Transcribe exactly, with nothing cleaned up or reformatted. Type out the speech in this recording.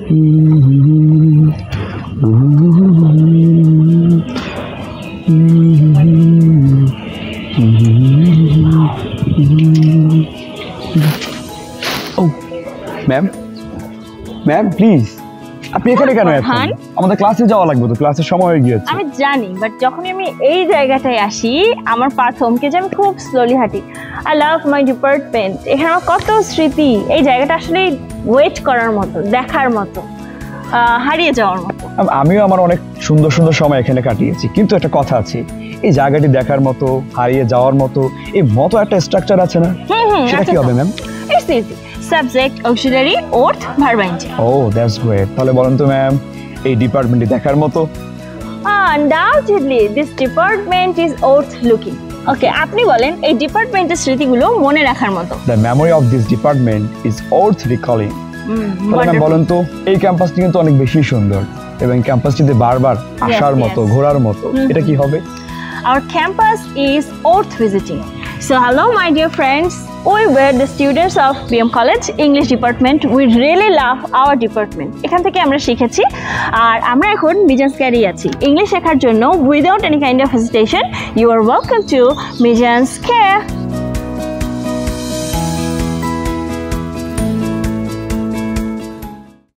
Ma'am ma'am please আপনি এখানে কেন আছেন? আমাদের ক্লাসে যাওয়া লাগবে তো, ক্লাসের সময় হয়ে গিয়েছে। আমি জানি, বাট যখনই আমি এই জায়গাটায় আসি আমার পা থমকে যায়, আমি খুব স্লোলি হাঁটি। I love my department. এখানে আমার কত স্মৃতি। এই জায়গাটা আসলে ওয়েট করার মতো, দেখার মতো, হারিয়ে যাওয়ার মতো। আমিও আমার অনেক সুন্দর সুন্দর সময় এখানে কাটিয়েছি, কিন্তু একটা কথা আছে, এই জায়গাটি দেখার মতো, হারিয়ে যাওয়ার মতো, এই মতো একটা স্ট্রাকচার আছে না? সেটা কি হবে ma'am? It's easy. Subject, auxiliary, worth, verb, I N G. Oh that's great. তাহলে বলেন তো ম্যাম, এই ডিপার্টমেন্টটি দেখার মতো? Undoubtedly this department is worth looking. Okay, আপনি বলেন এই ডিপার্টমেন্টের স্মৃতিগুলো মনে রাখার মতো। The memory of this department is worth recalling. তাহলে ম্যাম বলেন তো, এই ক্যাম্পাসটি কিন্তু অনেক বেশি সুন্দর এবং ক্যাম্পাসটিতে বারবার আসার মতো, ঘোরার মতো, এটা কি হবে? Our campus is worth visiting. So hello my dear friends, we were the students of B M College English Department. We really love our department. এখান থেকে আমরা শিখেছি আর আমরা এখন মিজানস ক্যারি আছি ইংলিশ শেখার জন্য without any kind of hesitation. You are welcome to Mizan's Care.